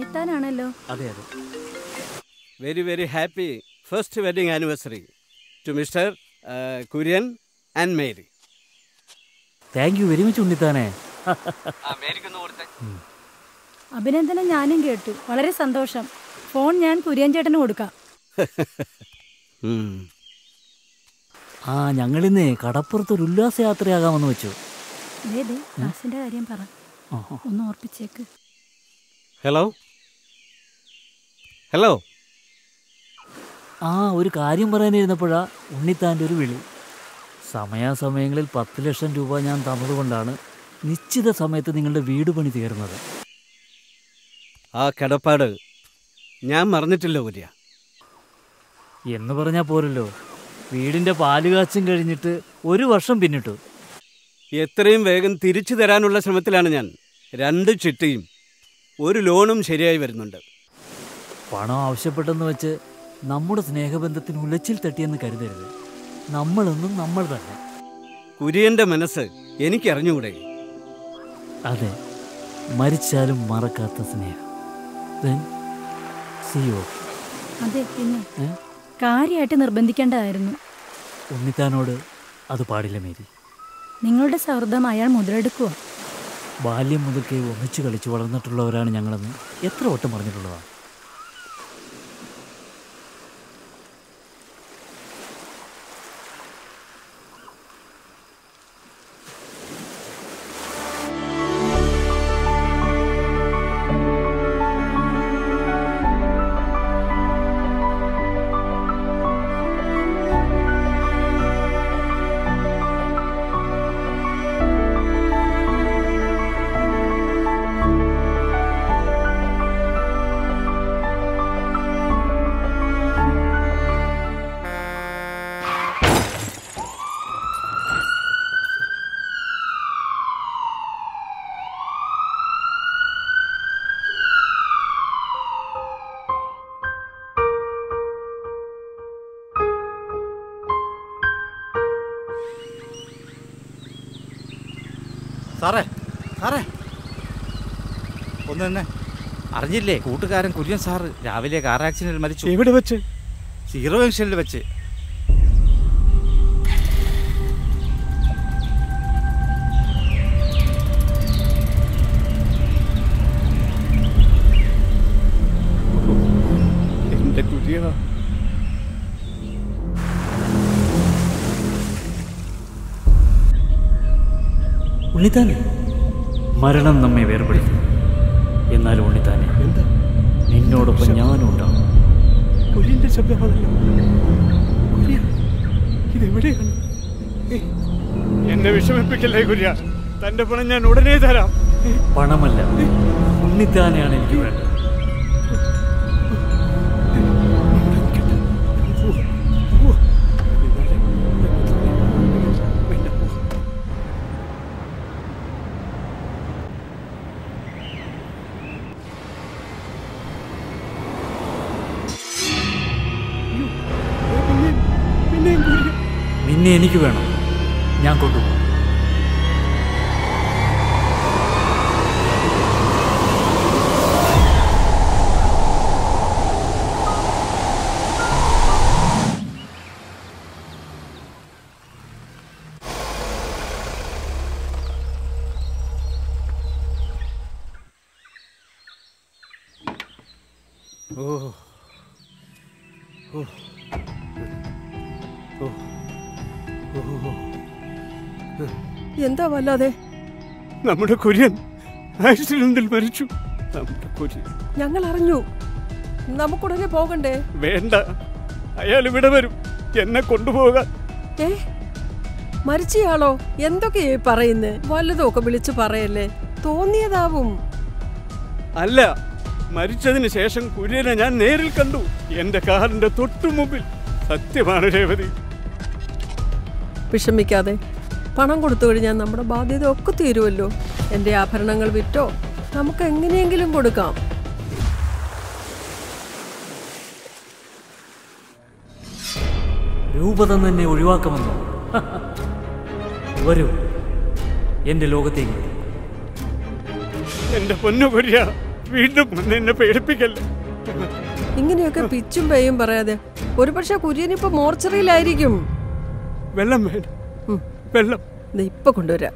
ഉണ്ണിത്താനാണല്ലോ. അതെ അതെ. Very very happy first wedding anniversary to mister Kurian and Mary. Thank you very much ഉണ്ണിത്താനെ. അഭിനന്ദനം ഞാനും കേട്ടു. വളരെ സന്തോഷം. ഫോൺ ഞാൻ കുര്യൻ ചേട്ടന് കൊടുക്കാം. ആ ഞങ്ങളിന്നേ കടപ്പുറത്തൊരു ഉല്ലാസയാത്രയാകാമെന്ന് വെച്ചു. ക്ലാസിന്റെ കാര്യം പറ, ഒന്ന് ഓർപ്പിച്ചേക്ക്. Hello hello. ആ ഒരു കാര്യം പറയാനിരുന്നപ്പോഴാ ഉണ്ണിത്താൻ്റെ ഒരു വിളി. സമയാസമയങ്ങളിൽ 10 ലക്ഷം രൂപ ഞാൻ തന്നതുകൊണ്ടാണ് നിശ്ചിത സമയത്ത് നിങ്ങളുടെ വീട് പണി തീർന്നത്. ആ കടപ്പാട് ഞാൻ മറന്നിട്ടില്ല കുര്യ. എന്ന് പറഞ്ഞാൽ പോരല്ലോ, വീടിൻ്റെ പാലുകാച്ചും കഴിഞ്ഞിട്ട് 1 വർഷം പിന്നിട്ടു. എത്രയും വേഗം തിരിച്ചു തരാനുള്ള ശ്രമത്തിലാണ് ഞാൻ. 2 ചിട്ടിയും 1 ലോണും ശരിയായി വരുന്നുണ്ട്. പണം ആവശ്യപ്പെട്ടെന്ന് വെച്ച് നമ്മുടെ സ്നേഹബന്ധത്തിന് ഉലച്ചിൽ തട്ടിയെന്ന് കരുതരുത്. നമ്മളൊന്നും നമ്മൾ തന്നെ. കുര്യൻ്റെ മനസ്സ് എനിക്കറിഞ്ഞുകൂടെ? അതെ, മരിച്ചാലും മറക്കാത്ത സ്നേഹം. അതെ, പിന്നെ കാര്യമായിട്ട് നിർബന്ധിക്കേണ്ടതായിരുന്നു. ഉണ്ണിത്താനോട് അത് പാടില്ല മേരി. നിങ്ങളുടെ സൗഹൃദം അയാൾ മുതലെടുക്കുക. ബാല്യം മുതൽക്കേ ഒന്നിച്ചു കളിച്ച് വളർന്നിട്ടുള്ളവരാണ് ഞങ്ങളെന്ന് എത്ര വട്ടം പറഞ്ഞിട്ടുള്ളതാണ്. സാറേ സാറേ ഒന്ന് തന്നെ അറിഞ്ഞില്ലേ? കൂട്ടുകാരൻ കുര്യൻ സാറ് രാവിലെ കാർ ആക്സിഡന്റിൽ മരിച്ചു. എവിടെ വെച്ച്? സീറോ ജംഗ്ഷനിൽ വെച്ച്. എന്റെ കുര്യ, ഉണ്ണിത്താനെ, മരണം നമ്മെ വേർപെടുത്തും. എന്നാലും ഉണ്ണിത്താനെ, നിന്നോടൊപ്പം ഞാനും ഉണ്ടാവും. കുര്യന്റെ ശബ്ദമാണല്ലോ. ഇതെവിടെയാണ്? എന്നെ വിഷമിപ്പിക്കല്ലേ കുര്യ. തന്റെ പണം ഞാൻ ഉടനെ തരാം. പണമല്ല, ഉണ്ണിത്താനെയാണ് എനിക്ക് വേണ്ടത്. നിന്നെ എനിക്ക് വേണം. ഞാൻ കൊണ്ടുപോകും. എന്താ വല്ലാതെ? നമ്മുടെ കുര്യൻ ആക്സിഡന്റിൽ മരിച്ചു. നമ്മുടെ കുര്യൻ. ഞങ്ങൾ അറിഞ്ഞു. നമുക്കുടനെ പോകണ്ടേ? വേണ്ട, അയാൾ ഇവിടെ വരും എന്നെ കൊണ്ടുപോകാൻ. മരിച്ചയാളോ? എന്തൊക്കെയാ പറയുന്നേ? വല്ലതൊക്കെ വിളിച്ചു പറയല്ലേ, തോന്നിയതാവും. അല്ല, മരിച്ചതിന് ശേഷം കുര്യനെ ഞാൻ നേരിൽ കണ്ടു. എന്റെ കാറിന്റെ തൊട്ടു മുമ്പിൽ. സത്യമാണ് രേവതി. വിഷമിക്കാതെ, പണം കൊടുത്തു കഴിഞ്ഞാൽ നമ്മുടെ ബാധ്യത ഒക്കെ തീരുമല്ലോ. എൻ്റെ ആഭരണങ്ങൾ വിറ്റോ നമുക്ക് എങ്ങനെയെങ്കിലും കൊടുക്കാം. രൂപത തന്നെ ഒഴിവാക്കാമെന്നോ? വരൂ, എന്റെ ലോകത്തേക്ക്. എന്റെ പൊന്നു കുര്യ, വീണ്ടും എന്നെ പേടിപ്പിക്കല്ലേ. ഇങ്ങനെയൊക്കെ പിച്ചും പേയും പറയാതെ ഒരുപക്ഷെ കുര്യൻ ഇപ്പൊ മോർച്ചറിയിലായിരിക്കും. വെള്ളം വേണം, വെള്ളം. ഇപ്പൊ കൊണ്ടുവരാം.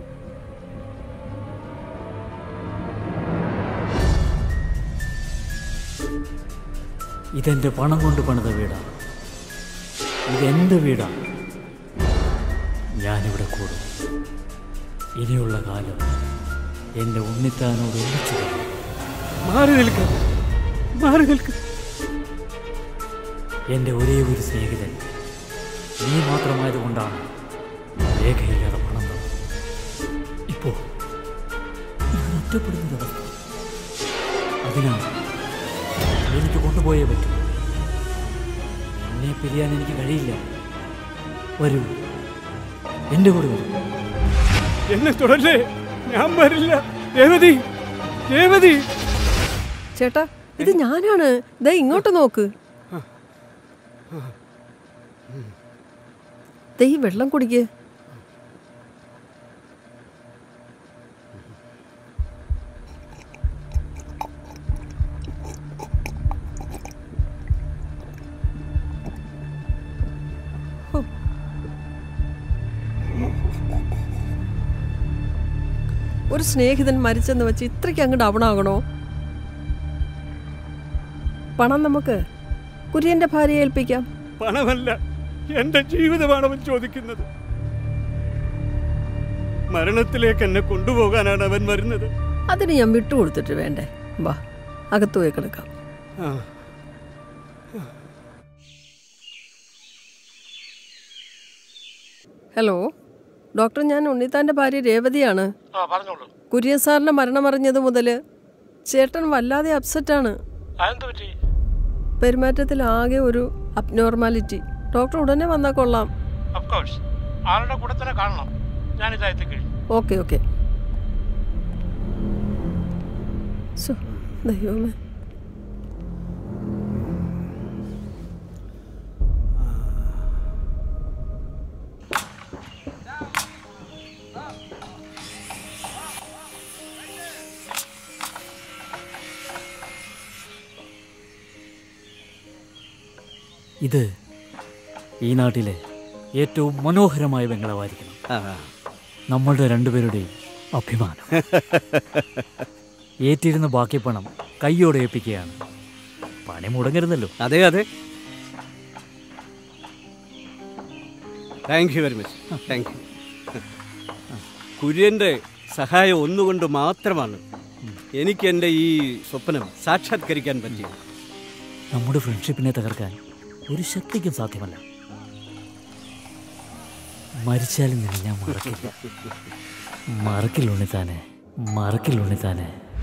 ഇതെന്റെ പണം കൊണ്ട് പണിത വീടാണ്. ഇതെന്റെ വീടാണ്. ഞാനിവിടെ കൂടും. ഇനിയുള്ള കാലം എന്റെ ഉണ്ണിത്താനോട് ഒന്നിച്ചു. മാറി നിൽക്ക, മാറി നിൽക്ക. എന്റെ ഒരേ ഒരു സ്നേഹിതൻ നീ മാത്രമായതുകൊണ്ടാണ് രേഖയില്ലാതെ പണം തന്നത്. ഇപ്പോ ഞാൻ ഒറ്റപ്പെടുന്നൊരവസ്ഥ. അതിനാൽ എനിക്ക് കൊണ്ടുപോയേ പറ്റൂ. എന്നെ പിരിയാൻ എനിക്ക് കഴിയില്ല. വരൂ, എന്റെ കൂടെ വരൂ. എന്നെ തുടരേ, ഞാൻ വരില്ല. രേവതി, രേവതി. ചേട്ടാ, ഇത് ഞാനാണ്. ദേ ഇങ്ങോട്ട് നോക്ക്. ദേ ഈ വെള്ളം കുടിക്ക്. ഒരു സ്നേഹിതൻ മരിച്ചെന്ന് വെച്ച് ഇത്രയ്ക്ക് അങ്ങ് ഡൗൺ ആകണോ? പണം നമുക്ക് കുര്യന്റെ ഭാര്യയെ ഏൽപ്പിക്കാം. പണമല്ല, എന്റെ ജീവിതമാണ് അവൻ ചോദിക്കുന്നത്. മരണത്തിലേക്ക് എന്നെ കൊണ്ടുപോകാനാണ് അവൻ വരുന്നത്. അതിന് ഞാൻ വിട്ടുകൊടുത്തിട്ട് വേണ്ടേ? വാ, അകത്തു പോയി കിടക്കാം. ഹലോ ഡോക്ടർ, ഞാൻ ഉണ്ണിത്താന്റെ ഭാര്യ രേവതിയാണ്. കുര്യൻ സാറിന്റെ മരണം അറിഞ്ഞത് മുതൽ ചേട്ടൻ വല്ലാതെ അപ്സെറ്റാണ്. പെരുമാറ്റത്തിൽ ആകെ ഒരു അബ്നോർമാലിറ്റി. ഡോക്ടർ ഉടനെ വന്നാൽ കൊള്ളാം. Okay okay. ദൈവമേ, ഇത് ഈ നാട്ടിലെ ഏറ്റവും മനോഹരമായ ബംഗ്ലാവായിരിക്കണം. നമ്മളുടെ രണ്ടുപേരുടെയും അഭിമാനം. ഏറ്റിരുന്ന ബാക്കി പണം കൈയോടെ ഏൽപ്പിക്കുകയാണ്. പണി മുടങ്ങരുതല്ലോ. അതെ അതെ. Thank you very much. Thank you. കുര്യൻ്റെ സഹായം ഒന്നുകൊണ്ട് മാത്രമാണ് എനിക്ക് എൻ്റെ ഈ സ്വപ്നം സാക്ഷാത്കരിക്കാൻ പറ്റിയത്. നമ്മുടെ ഫ്രണ്ട്ഷിപ്പിനെ തകർക്കാൻ ഒരു ശക്തിക്കും സാധ്യമല്ല. മരിച്ചാലും നിന്നെ ഞാൻ മറക്കില്ല. മറക്കില്ല ഉണ്ണിത്താനെ, മറക്കില്ല ഉണ്ണിത്താനെ.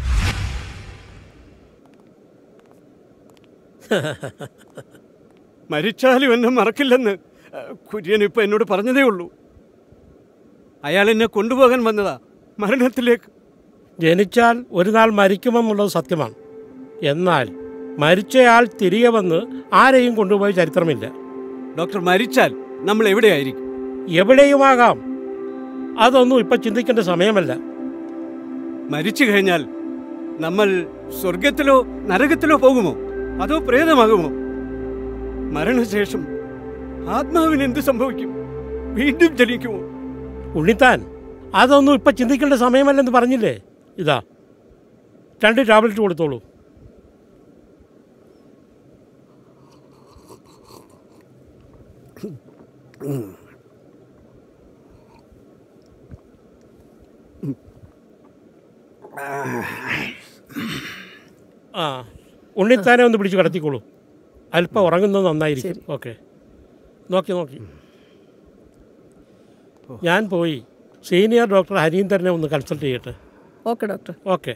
മരിച്ചാലും എന്നെ മറക്കില്ലെന്ന് കുര്യൻ ഇപ്പം എന്നോട് പറഞ്ഞതേ ഉള്ളൂ. അയാൾ എന്നെ കൊണ്ടുപോകാൻ വന്നതാ മരണത്തിലേക്ക്. ജനിച്ചാൽ ഒരു നാൾ മരിക്കുമെന്നുള്ളത് സത്യമാണ്. എന്നാൽ മരിച്ചയാൾ തിരികെ വന്ന് ആരെയും കൊണ്ടുപോയ ചരിത്രമില്ല. ഡോക്ടർ, മരിച്ചാൽ നമ്മൾ എവിടെയായിരിക്കും? എവിടെയുമാകാം. അതൊന്നും ഇപ്പം ചിന്തിക്കേണ്ട സമയമല്ല. മരിച്ചു കഴിഞ്ഞാൽ നമ്മൾ സ്വർഗത്തിലോ നരകത്തിലോ പോകുമോ, അതോ പ്രേതമാകുമോ? മരണശേഷം ആത്മാവിന് എന്ത് സംഭവിക്കും? വീണ്ടും ജനിക്കുമോ? ഉണ്ണിത്താൻ, അതൊന്നും ഇപ്പം ചിന്തിക്കേണ്ട സമയമല്ലെന്ന് പറഞ്ഞില്ലേ? ഇതാ 2 ടാബ്ലറ്റ് കൊടുത്തോളൂ. ഉണ്ണിത്താനെ ഒന്ന് പിടിച്ച് കിടത്തിക്കോളൂ. അല്പം ഉറങ്ങുന്നത് നന്നായിരിക്കും. ഓക്കെ, നോക്കി ഞാൻ പോയി സീനിയർ ഡോക്ടർ ഹരീന്ദ്രനെ ഒന്ന് കൺസൾട്ട് ചെയ്യട്ടെ. Okay doctor. Okay.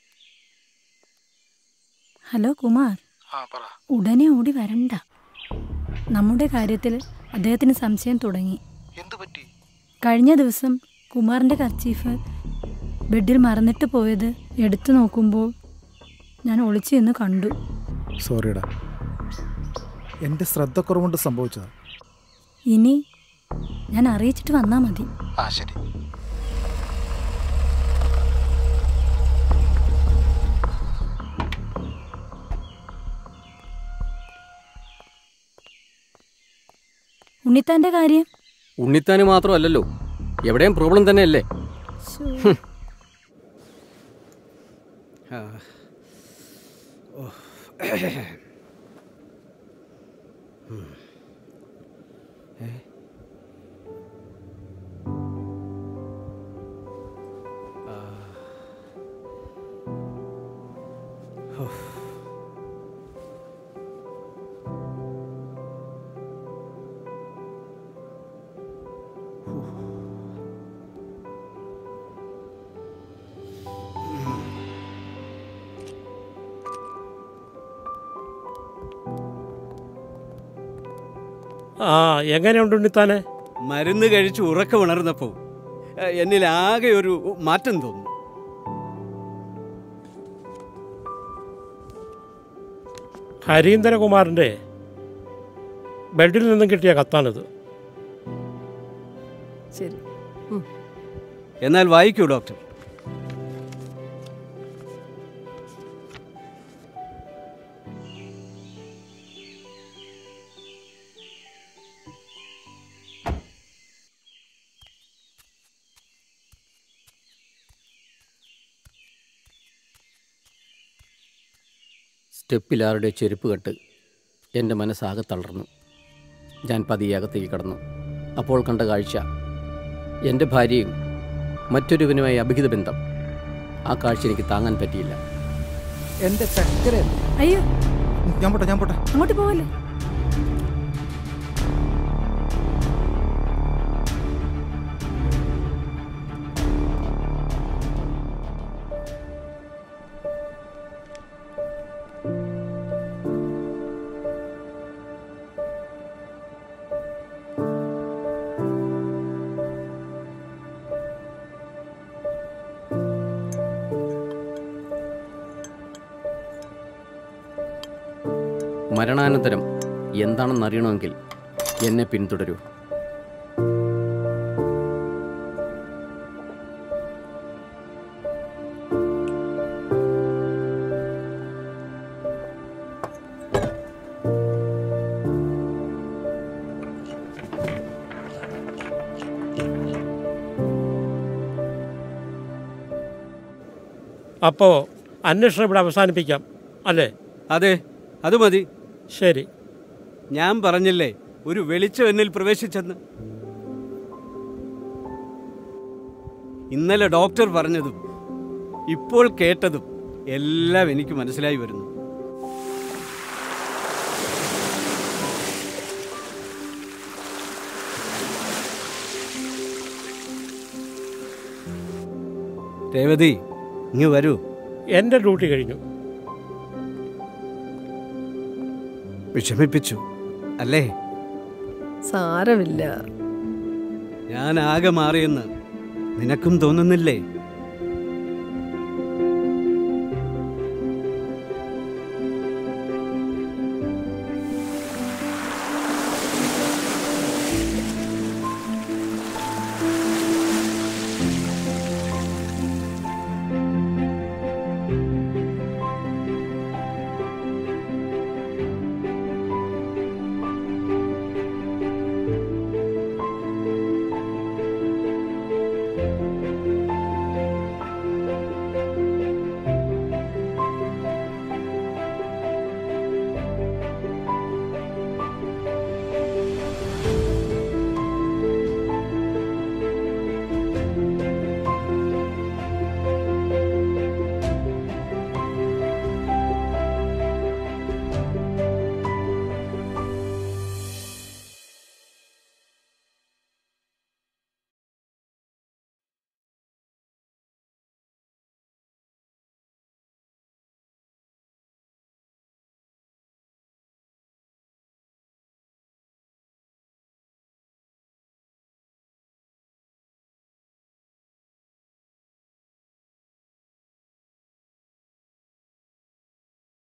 Hello Kumar, ഉടനെ ഓടി വരണ്ട. നമ്മുടെ കാര്യത്തിൽ അദ്ദേഹത്തിന് സംശയം തുടങ്ങി. കഴിഞ്ഞ ദിവസം കുമാറിൻ്റെ കർച്ചീഫ് ബെഡിൽ മറന്നിട്ട് പോയത് എടുത്തു നോക്കുമ്പോൾ ഞാൻ ഒളിച്ചു എന്ന് കണ്ടു. സോറിടാ, എൻ്റെ ശ്രദ്ധക്കുറവുകൊണ്ട് സംഭവിച്ചതാ. ഇനി ഞാൻ അറിയിച്ചിട്ട് വന്നാൽ മതി. ശരി. ഉണ്ണിത്താന്റെ കാര്യം? ഉണ്ണിത്താന് മാത്രമല്ലല്ലോ, എവിടെയും പ്രോബ്ലം തന്നെയല്ലേ. ആ, എങ്ങനെയുണ്ട് ഉണ്ണിത്താനെ? മരുന്ന് കഴിച്ച് ഉറക്കം ഉണർന്നപ്പോൾ എന്നിൽ ആകെ ഒരു മാറ്റം തോന്നുന്നു. ഹരീന്ദ്രകുമാറിൻ്റെ ബെഡിൽ നിന്നും കിട്ടിയ കത്താണിത്. ശരി. എന്നാൽ വായിക്കൂ ഡോക്ടർ. സ്റ്റെപ്പിലാരുടെ ചെരുപ്പ് കെട്ട് എൻ്റെ മനസ്സാകെ തളർന്നു. ഞാൻ പതിയെ അകത്തേക്ക് കടന്നു. അപ്പോൾ കണ്ട കാഴ്ച, എൻ്റെ ഭാര്യയും മറ്റൊരുവനുമായി അഭിഹിത ബന്ധം. ആ കാഴ്ച എനിക്ക് താങ്ങാൻ പറ്റിയില്ല. എൻ്റെ ചക്കര. അയ്യോ, ഞാൻ പോട്ടെ അങ്ങോട്ട് പോവല്ലേ. മരണാനന്തരം എന്താണെന്നറിയണമെങ്കിൽ എന്നെ പിന്തുടരൂ. അപ്പോൾ അന്വേഷണം ഇവിടെ അവസാനിപ്പിക്കാം അല്ലേ? അതെ, അത് മതി. ശരി. ഞാൻ പറഞ്ഞില്ലേ ഒരു വെളിച്ചം എന്നിൽ പ്രവേശിച്ചെന്ന്. ഇന്നലെ ഡോക്ടർ പറഞ്ഞതും ഇപ്പോൾ കേട്ടതും എല്ലാം എനിക്ക് മനസ്സിലായി വരുന്നു. രേവതി, ഇങ്ങ് വരൂ. എൻ്റെ ഡ്യൂട്ടി കഴിഞ്ഞു. വിഷമിപ്പിച്ചു അല്ലേ? സാരമില്ല. ഞാൻ ആകെ മാറിയെന്ന് നിനക്കും തോന്നുന്നില്ലേ?